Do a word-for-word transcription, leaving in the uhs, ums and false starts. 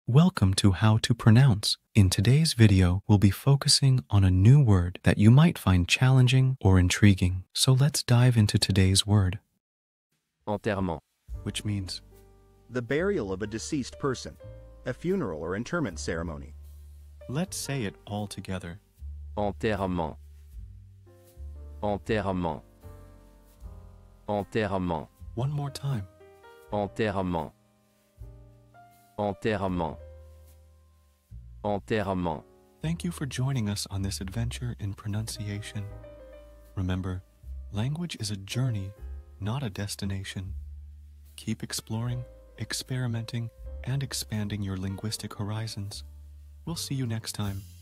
Welcome to How to Pronounce. In today's video, we'll be focusing on a new word that you might find challenging or intriguing. So let's dive into today's word. Enterrement. Which means the burial of a deceased person, a funeral or interment ceremony. Let's say it all together. Enterrement. Enterrement. Enterrement. One more time. Enterrement. Enterrement. Enterrement. Thank you for joining us on this adventure in pronunciation. Remember, language is a journey, not a destination. Keep exploring, experimenting, and expanding your linguistic horizons. We'll see you next time.